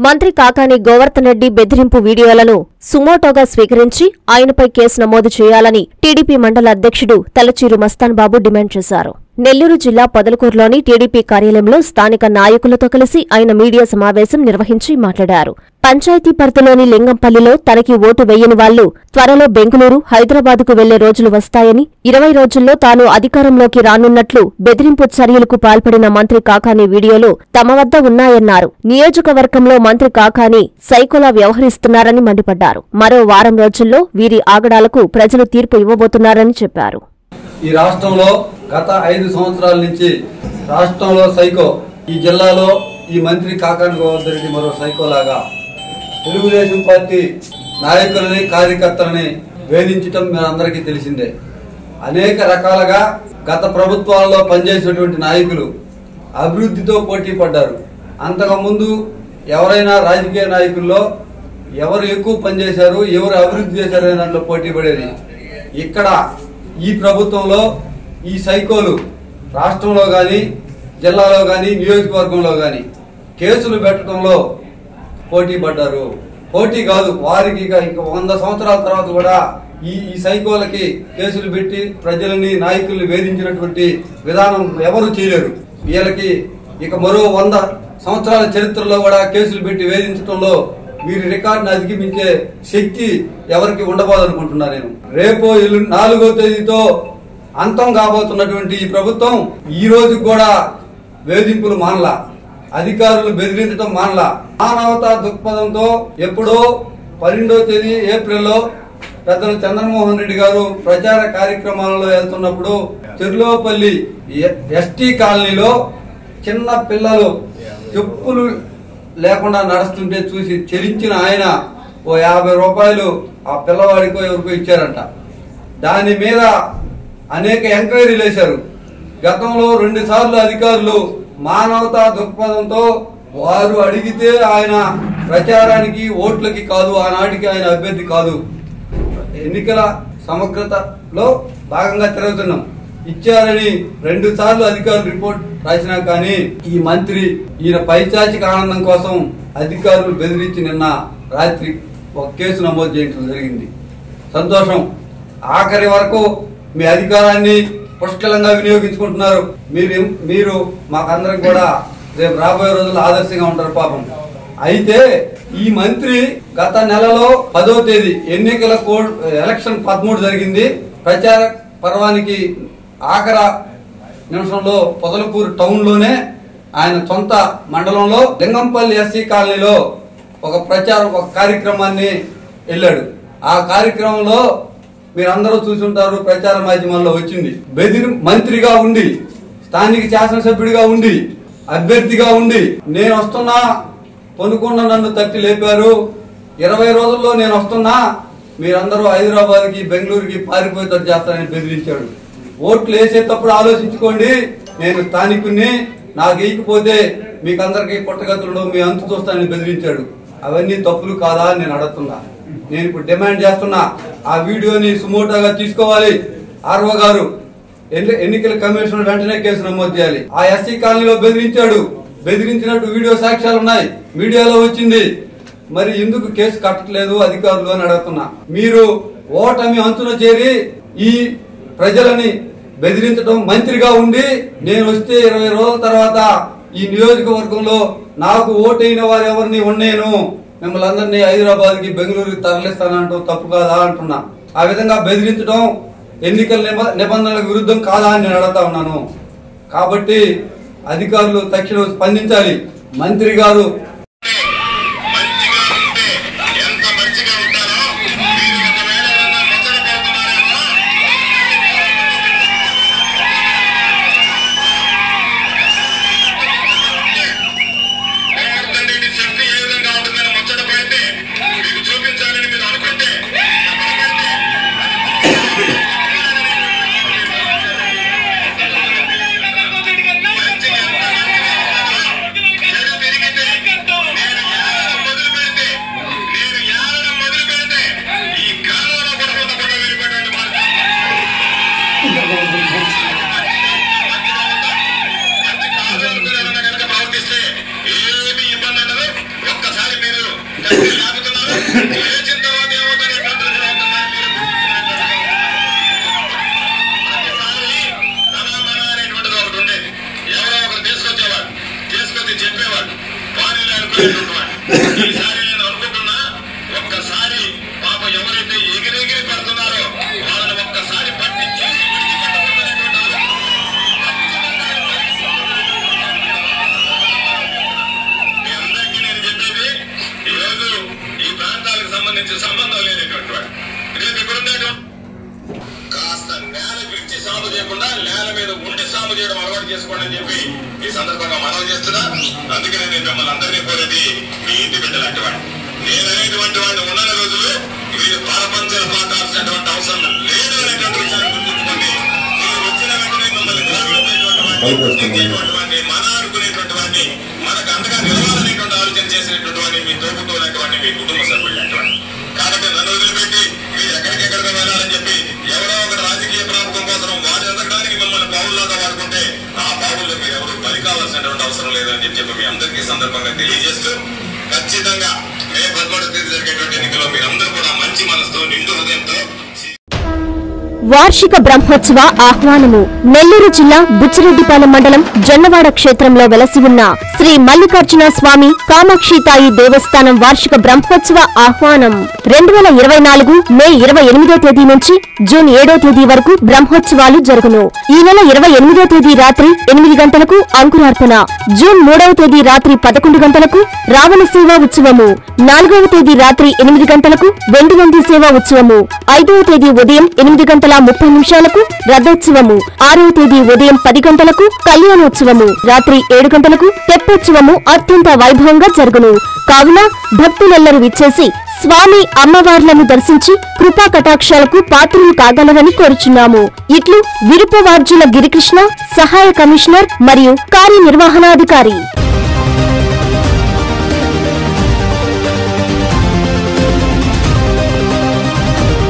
మంత్రి కాకాని గోవర్ధన్ రెడ్డి బెదిరింపు వీడియోలను సుమోటోగా స్వీకరించి ఆయనపై కేసు నమోదు చేయాలని టీడీపీ మండల అధ్యక్షుడు తలచీరు మస్తాన్ బాబు డిమాండ్ చేశారు. నెల్లూరు జిల్లా పొదలకూరులోని టీడీపీ కార్యాలయంలో స్థానిక నాయకులతో కలిసి ఆయన మీడియా సమావేశం నిర్వహించి మాట్లాడారు. పంచాయతీ పరిధిలోని లింగంపల్లిలో తనకి ఓటు వేయని వాళ్లు త్వరలో బెంగళూరు, హైదరాబాదుకు వెళ్లే రోజులు వస్తాయని, 20 రోజుల్లో తాను అధికారంలోకి రానున్నట్లు బెదిరింపు చర్యలకు పాల్పడిన మంత్రి కాకాని వీడియోలు తమ వద్ద ఉన్నాయన్నారు. నియోజకవర్గంలో మంత్రి కాకాని సైకోలా వ్యవహరిస్తున్నారని మండిపడ్డారు. మరో వారం రోజుల్లో వీరి ఆగడాలకు ప్రజలు తీర్పు ఇవ్వబోతున్నారని చెప్పారు. ఈ రాష్ట్రంలో గత 5 సంవత్సరాల నుంచి రాష్ట్రంలో సైకో, ఈ జిల్లాలో ఈ మంత్రి కాకాని గోవర్ధన్ రెడ్డి మరో సైకోలాగా తెలుగుదేశం పార్టీ నాయకులని, కార్యకర్తలని వేధించడం అందరికీ తెలిసిందే. అనేక రకాలుగా గత ప్రభుత్వాలలో పనిచేసినటువంటి నాయకులు అభివృద్ధితో పోటీ పడ్డారు. అంతకుముందు ఎవరైనా రాజకీయ నాయకుల్లో ఎవరు ఎక్కువ పనిచేశారు, ఎవరు అభివృద్ధి చేశారు అనే దాంట్లో పోటీ పడేది. ఇక్కడ ఈ ప్రభుత్వంలో ఈ సైకోలు రాష్ట్రంలో గాని, జిల్లాలో గాని, నియోజకవర్గంలో గాని కేసులు పెట్టడంలో పోటీ పడ్డారు. పోటీ కాదు, వారికి ఇంకా 100 సంవత్సరాల తర్వాత కూడా ఈ సైకోలకి కేసులు పెట్టి ప్రజలని, నాయకుల్ని వేధించినటువంటి విధానం ఎవరు చేయలేరు. వీళ్ళకి ఇక మరో 100 సంవత్సరాల చరిత్రలో కూడా కేసులు పెట్టి వేధించడంలో వీరి రికార్డును అధిగమించే శక్తి ఎవరికి ఉండబోదనుకుంటున్నా నేను. రేపు 4వ తేదీతో అంతం కాబోతున్నటువంటి ఈ ప్రభుత్వం ఈ రోజు కూడా వేధింపులు మానలా, అధికారులు బెదిరించడం మానలా. మానవతా దృక్పథంతో ఎప్పుడో 12వ తేదీ ఏప్రిల్లో పెద్దలు చంద్రమోహన్ రెడ్డి గారు ప్రచార కార్యక్రమాలలో వెళ్తున్నప్పుడు చెర్లోపల్లి ఎస్టీ కాలనీలో చిన్న పిల్లలు చెప్పులు లేకుండా నడుస్తుంటే చూసి చెలించిన ఆయన ఓ 50 రూపాయలు ఆ పిల్లవాడికో ఎవరికో ఇచ్చారంట. దాని మీద అనేక ఎంక్వైరీలు వేశారు. గతంలో 2 సార్లు అధికారులు మానవతా దృక్పథంతో వారు అడిగితే ఆయన ప్రచారానికి, ఓట్లకి కాదు, ఆనాటికి ఆయన అభ్యర్థి కాదు, ఎన్నికల సమగ్రతలో భాగంగా తిరుగుతున్నాం ఇచ్చారని 2 సార్లు అధికారులు రిపోర్ట్ రాసినా కానీ ఈ మంత్రి ఈయన పైచాచిక ఆనందం కోసం అధికారులు బెదిరించి నిన్న రాత్రి ఒక కేసు నమోదు చేయడం జరిగింది. సంతోషం. ఆఖరి వరకు మీ అధికారాన్ని పుష్కలంగా వినియోగించుకుంటున్నారు. మీరు మాకందరికి కూడా రేపు రాబోయే రోజుల్లో ఆదర్శంగా ఉంటారు పాపం. అయితే ఈ మంత్రి గత నెలలో 10వ తేదీ ఎన్నికల ఎలక్షన్ 13 జరిగింది. ప్రచార పర్వానికి ఆఖరి నిమిషంలో పొదలకూరు టౌన్ లోనే ఆయన సొంత మండలంలో లింగంపల్లి ఎస్సీ కాలనీలో ఒక కార్యక్రమాన్ని వెళ్ళాడు. ఆ కార్యక్రమంలో మీరందరూ చూసుంటారు, ప్రచార మాధ్యమాల్లో వచ్చింది. మంత్రిగా ఉండి, స్థానిక శాసనసభ్యుడిగా ఉండి, అభ్యర్థిగా ఉండి నేను వస్తున్నా, కొనుక్కున్న నన్ను తట్టి లేపారు, 20 రోజుల్లో నేను వస్తున్నా, మీరందరూ హైదరాబాద్కి, బెంగళూరుకి పారిపోయేటట్టు చేస్తానని బెదిరించాడు. ఓట్లు వేసేటప్పుడు ఆలోచించుకోండి, నేను స్థానికుడిని, నాకు వేయకపోతే మీకందరికి పుట్టగతులు మీ అంతు చూస్తానని బెదిరించాడు. అవన్నీ తప్పులు కాదా అని నేను అడుగుతున్నా. నేను ఇప్పుడు డిమాండ్ చేస్తున్నా, ఆ వీడియోని సుమోటోగా తీసుకోవాలి. ఆర్ఓ గారు, ఎన్నికల కమిషనర్ వెంటనే కేసు నమోదు చేయాలి. ఆ ఎస్సీ కాలనీలో బెదిరించాడు, బెదిరించినట్టు వీడియో సాక్ష్యాలు ఉన్నాయి, మీడియాలో వచ్చింది. మరి ఎందుకు కేసు కట్టట్లేదు అధికారులు అని అడుగుతున్నా. మీరు ఓటమి అంచున చేరి ఈ ప్రజలని బెదిరించడం, మంత్రిగా ఉండి నేను వస్తే 20 రోజుల తర్వాత ఈ నియోజకవర్గంలో నాకు ఓటైన వారు ఎవరిని ఉండేను, మిమ్మల్ని అందరినీ హైదరాబాద్ కి, బెంగళూరుకి తరలిస్తానంటూ తప్పు కాదా అంటున్నా. ఆ విధంగా బెదిరించడం ఎన్నికల నిబంధనలకు విరుద్ధం కాదా అని నేను అడుగుతా ఉన్నాను. కాబట్టి అధికారులు తక్షణం స్పందించాలి. మంత్రి గారు ఈసారి నేను అనుకుంటున్నా ఒక్కసారి పాప ఎవరైతే ఎగిరెగిరి పడుతున్నారో వాళ్ళని ఒక్కసారి పట్టించి మీ అందరికీ నేను చెప్పేది ఈరోజు ఈ ప్రాంతాలకు సంబంధించిన సంబంధం లేనటువంటి వాడు రేపు ఇక్కడ ఉండేటువంటి కాస్త నేల విడిచి సాగు చేయకుండా నేల మీద ఉండి సాగు చేయడం అలవాటు చేసుకోండి అని చెప్పి ఈ సందర్భంగా మనవి చేస్తున్నా. అందుకనే నేను మిమ్మల్ని అందరినీ కోరేది మీ ఇంటి బిడ్డలాంటి వాడు నేననేటువంటి వాడిని ఉన్న రోజులు మీరు పారపంచలు పాటాల్సినటువంటి అవసరం లేదు అనేటువంటి విషయాన్ని గుర్తుంచుకోండి. మీరు వచ్చిన వెంటనే మిమ్మల్ని గౌరవించేటువంటి వాడిని మన అనుకునేటువంటి వాడిని మనకు అంతగా నిలవాలనేటువంటి ఆలోచన చేసినటువంటి వాడిని మీ తోపుతో లేకపోతే మీ కుటుంబ సభ్యులు లాంటి కాబట్టి నన్ను వదిలిపెట్టి మీరు ఎక్కడికెక్కడికి వెళ్ళాలని చెప్పి ఎవరో ఒక రాజకీయ ప్రాంతం కోసం వాడు ఎదగడానికి మిమ్మల్ని పావుల్లాగా వాడుకుంటే ఆ పావుల్లో మీరు ఎవరు బలి కావాల్సినటువంటి అవసరం లేదని చెప్పి మీ అందరికీ సందర్భంగా తెలియజేస్తూ ఖచ్చితంగా మే 11వ తేదీ జరిగేటువంటి ఎన్నికల్లో మీరందరూ కూడా మంచి మనసుతో నిండు హృదయంతో వార్షిక బ్రహ్మోత్సవ ఆహ్వానము. నెల్లూరు జిల్లా బుచ్చిరెడ్డిపాలెం మండలం జొన్నవాడ క్షేత్రంలో వెలసి ఉన్న శ్రీ మల్లికార్జున స్వామి కామాక్షితాయి దేవస్థానం వార్షిక బ్రహ్మోత్సవ ఆహ్వానం 2024 మే 28వ తేదీ నుంచి జూన్ 7వ తేదీ వరకు బ్రహ్మోత్సవాలు జరుగును. ఈ నెల 28వ తేదీ రాత్రి 8 గంటలకు అంకురార్పణ, జూన్ 3వ తేదీ రాత్రి 11 గంటలకు రావణ సేవా ఉత్సవము, 4వ తేదీ రాత్రి 8 గంటలకు వెండినంది సేవా ఉత్సవము, 5వ తేదీ ఉదయం 8:30 రథోత్సవము, 6వ తేదీ ఉదయం 10 గంటలకు కళ్యాణోత్సవము, రాత్రి 7 గంటలకు తెప్పోత్సవము అత్యంత వైభవంగా జరుగును. కావున భక్తులెల్లరూ విచ్చేసి స్వామి అమ్మవార్లను దర్శించి కృపా కటాక్షాలకు పాత్రులు కాగలరని కోరుచున్నాము. ఇట్లు విరుపవార్జుల గిరికృష్ణ, సహాయ కమిషనర్ మరియు కార్యనిర్వహణాధికారి.